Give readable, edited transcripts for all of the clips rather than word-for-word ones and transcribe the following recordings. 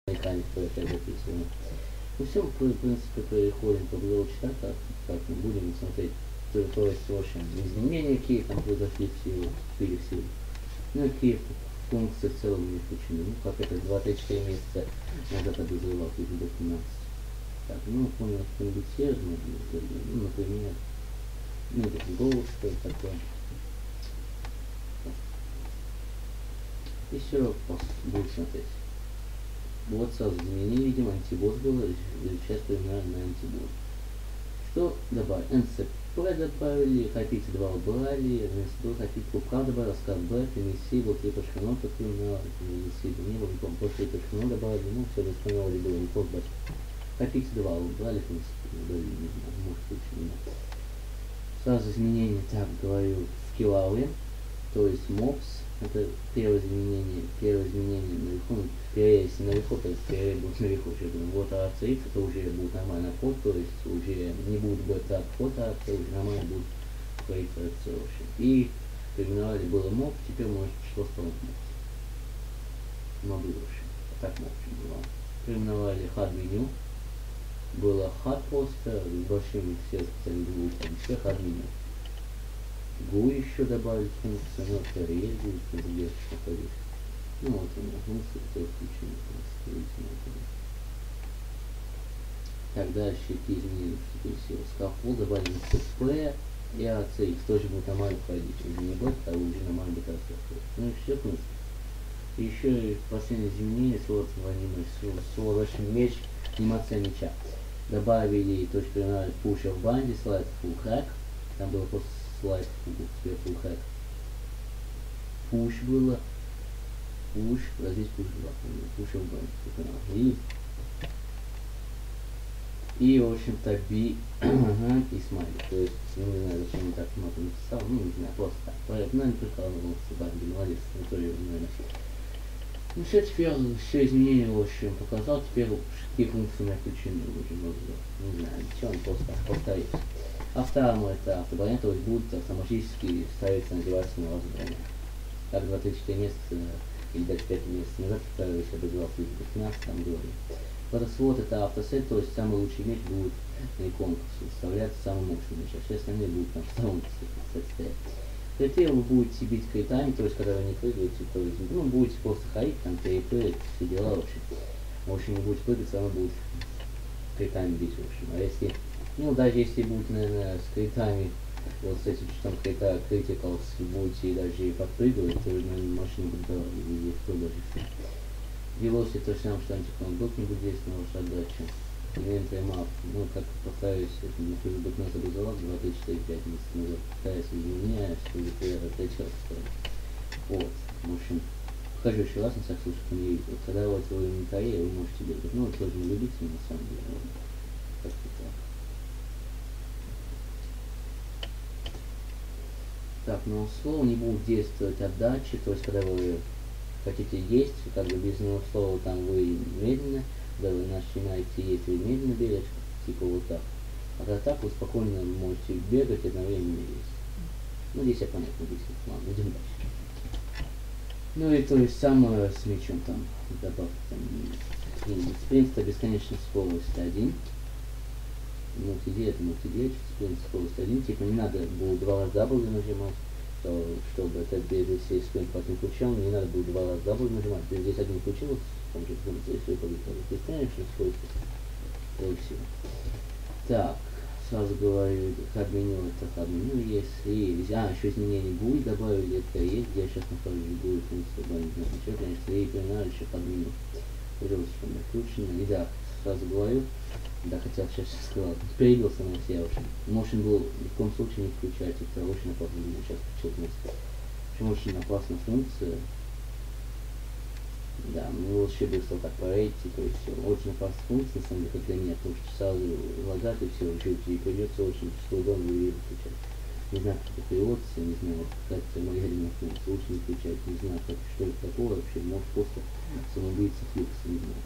механик опять записываем. Ну все, в принципе, переходим по блоку как мы будем смотреть, то есть, в общем, изменения, какие там произошли в силу, вступили в силу. Ну и какие функции в целом не включены. Ну, как это 2-3-4 месяца назад образовал до 15. Так, ну, понял, что-нибудь серьезное, ну, например, ну, это голос, что это такое. Еще будем смотреть. Вот сразу изменения, видимо, антибот было, сейчас применяем на антибот. Что добавили? НЦП добавили, хапити 2 убрали, вместо хапити УК добавили, СКБ, ТНС, был 3.0 применял, ТНС не было, не помню, после 3.0 добавили, ну, все восстановили было, не помню, хапити 2 убрали, в принципе, добавили, не знаю, может быть, не знаю. Сразу изменения, так говорю, скилловые, то есть мопс. Это первое изменение наверху, если наверху, то есть будет наверху, вот ACX это уже будет нормальный код, то есть уже не будет бета код, а это уже нормально будет проектироваться. И переименовали было моб, теперь может что стало моб. Моби вообще. Так моб было. Переименовали хад меню. Было хад просто, с большим все специальные двух, там все хад меню. GUI еще добавить функцию, но это есть будет, где что-то есть. Ну вот у меня функции, кто включен, так, дальше какие изменения вступили в скаффолд, добавили CP и ACX, тоже будет нормально ходить, уже не будет, а уже нормально будет рассказывать. Ну и все, в принципе. Еще последнее изменение, сложный меч, анимация меча. Добавили, то есть принимали пушер в банде, слайд full hack, там было просто слайд full hack. Пуш было. Пуш, а здесь пуш 2. Пуш в банде. И в общем-то би и смайли. То есть, ну не знаю, зачем он так много написал, ну не знаю, просто так. Поэтому, не прикалывался, банде, молодец, наверное. Ну все, теперь все изменения, в общем, показал, теперь какие функции у меня включены уже много. Не знаю, все, он просто повторится. А второму это автоброня, то есть будет автоматически ставиться на девайс на вас броня. Как 24 месяца или 25 месяцев назад, когда я образовался в 15, там говорили. Фотосвод это автосет, то есть самый лучший меч будет на конкурсе, вставляется самый мощный меч, а все остальные будут на втором стоять. Критерии вы будете бить критами, то есть когда вы не прыгаете, то есть, ну, будете просто ходить, там, перепрыгать, все дела, в общем, не будете прыгать, все равно будет критами бить, в общем. А если, ну, даже если будет, наверное, с критами, вот с этим, что там критикалс, будете даже подпрыгивать, то, наверное, машина будет дорога, или кто даже все. Велосипед то же самое, что антиклон не будет действовать на вашу отдачу. Инвентарь мап, ну, как повторюсь, это не Facebook нас образовал 2, 3, 4, 5 месяцев назад, пытаясь изменять, чтобы я отличался. Вот, в общем, покажу еще раз, на всякий случай, кто не видит. Вот, когда вот в инвентаре, вы можете бегать. Ну, вот тоже не любите, на самом деле. Вот. Как-то так. Так, но слово не будет действовать отдачи, то есть, когда вы хотите есть, как бы без него слова там вы медленно, когда вы начинаете есть, вы медленно бегаете, типа вот так. А когда так, вы спокойно можете бегать и одновременно есть. Ну, здесь я понятно объяснил. Ладно, идем дальше. Ну и то есть самое с мячом там добавьте там спринт это бесконечная скорость 1. Мультидей это мультидей, спринт скорость 1. Типа не надо было 2 раза W нажимать. Чтобы это если спринт потом включал, не надо будет 2 раза W нажимать. То есть здесь один включил, он же если полетел. То есть конечно скорость и все. Так, сразу говорю, хад меню это хад меню есть. И еще изменение GUI добавили, это есть, я сейчас нахожусь в GUI функции добавить, ничего, конечно, и применяю еще хад меню. Уже что включено. И да, сразу говорю, да, хотел сейчас сказать, появился на все, в общем. Motion был ни в коем случае не включать, это очень опасно, сейчас включил вместе. В общем, очень опасная функция. Да, ну вообще быстро так порейти, то есть очень опасная функция, на самом деле, как для меня, потому что сразу лагать и все, и придется очень с трудом ее включать. Не знаю, как это переводится, не знаю, вот какая-то моя функция, лучше не включать, не знаю, как, что это такое вообще, может просто самоубийца флюкс, не знаю.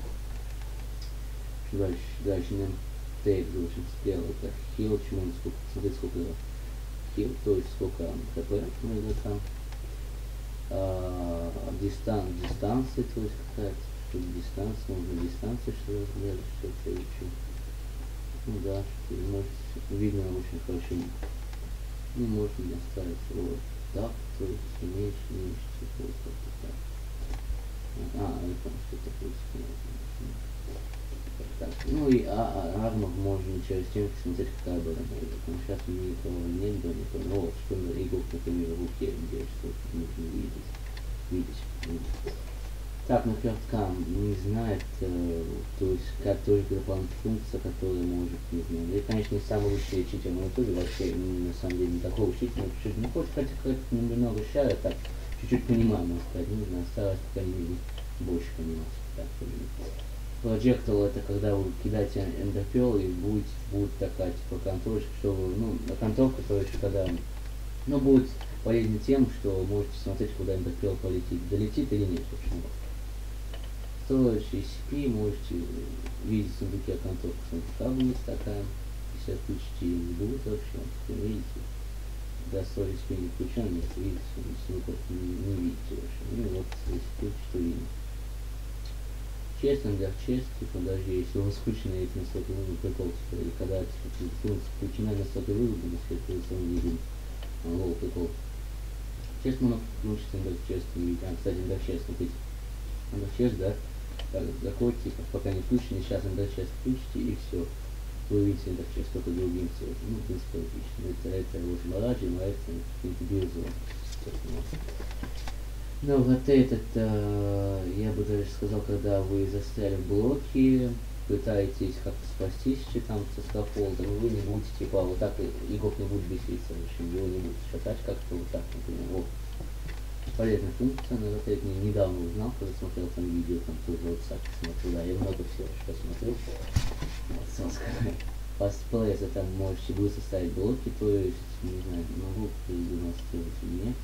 Дальше нам тег, в общем, сделал это heal, чему он сколько, смотрите, сколько heal, то есть сколько хп мы там, дистанция, то есть какая-то, тут дистанция, можно дистанцию что разглядывать, что-то еще. Ну да, что можете, видно очень хорошо. Ну, можно настраивать вот так, то есть меньше, вот как-то так. Это что-то происходит. Так, ну и армор можно через тем смотреть, какая была будет. Но сейчас у меня этого нет, но вот что на игру, например, в руке, где что-то нужно видеть. Так, например, Cam не знает, то есть как тоже дополнительная функция, которая может, не знаю. И, конечно, не самый лучший учитель на ютубе, вообще, на самом деле, не такого учителя, чуть-чуть, ну, хоть как-то немного шаря, так, чуть-чуть понимаю, можно сказать, не знаю, стараюсь, по крайней мере, больше понимать, так, Projectile это когда вы кидаете эндерпел и будет такая типа контролька, что вы, ну, контролька, короче, когда, ну, будет полезна тем, что можете смотреть, куда эндерпел полетит, долетит или нет, в общем. Строить ICP, можете видеть сундуки о контрольке, сундука будет такая, если отключите ее, не будет вообще, видите, когда строить ICP не включен, нет, видите, сундуков не видите вообще, ну вот ICP что видно. Честно, чест, типа, даже если у вас включены эти настройки вызова, прикол, типа, или когда, типа, функция включена настройки вызова, если это сам не видим, лол, прикол. Честно, включится чест, и, кстати, чест, смотрите, чест, да, так, заходите, типа, пока не включен, сейчас чест включите, и все, вы видите чест, только другим цветом, ну, в принципе, логично, это очень бараджим, а это каким-то бирюзовым, ну, вот этот, я бы даже сказал, когда вы застряли в блоке, пытаетесь как-то спастись, там со скафолдом, вы не будете, типа, вот так, игрок не будет беситься, в общем, его не будет шатать как-то вот так, например, вот. Полезная функция, но вот это недавно узнал, когда смотрел там видео, там тоже вот так смотрел, да, я много всего что смотрел. Вот, собственно, фастплей, это там можете вы составить блоки, то есть, не знаю, могу продемонстрировать или нет.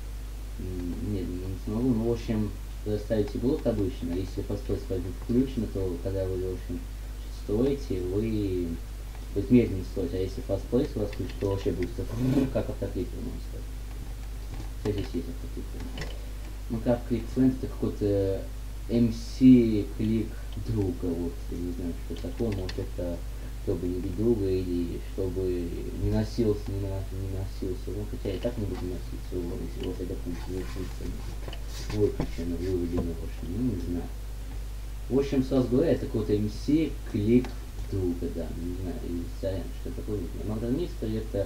Нет, не смогу, но в общем, вы ставите блок обычно, если фастплей включено, то когда вы, в общем, строите, вы будет медленно строить, а если фастплей у вас включен, то вообще будет как автокликер, можно сказать. Здесь есть автокликер. Ну как клик-френд, это какой-то MC клик друга, вот, я не знаю, что такое, может это чтобы не бить друга или чтобы не носился, ну хотя и так не буду носиться, если вот эта функция выключена, выведена, в общем, ну не знаю. В общем, сразу говоря, это какой-то MC клик друга, да, не знаю, или сорян, что такое, не знаю. Модернистр это,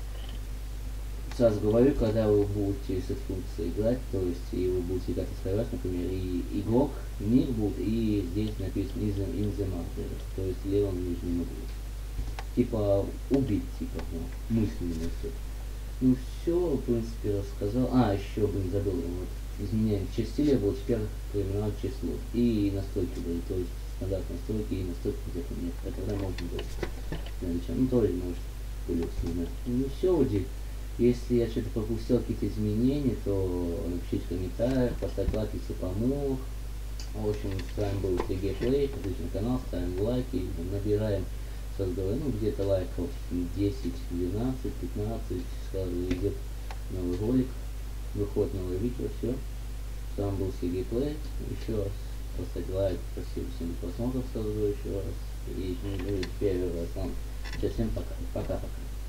сразу говорю, когда вы будете с этой функцией играть, то есть и вы будете играть из например, и игрок, ник будет, и здесь написано in the matter, то есть в левом нижнем углу. Типа убить, типа, ну, мысленно все. Ну все, в принципе, рассказал. Еще, забыл, вот, изменяем часть стиля был, теперь переименовать число. И настройки были, то есть стандартные настройки и настройки где-то нет. Это тогда можно было. Ну, тоже может плюс, не знаю. Ну все, вроде. Если я что-то пропустил, какие-то изменения, то напишите в комментариях, поставьте лайк, если помог. В общем, с вами был Сергей Плей, подписывайтесь на канал, ставим лайки, набираем, сразу говорю, ну где-то лайков 10, 12, 15, сразу идет новый ролик, выходит новое видео, все. С вами был Сергей Плей, еще раз поставьте лайк, спасибо всем за просмотр, сразу говорю еще раз. И первый раз вам. Всем пока. Пока-пока.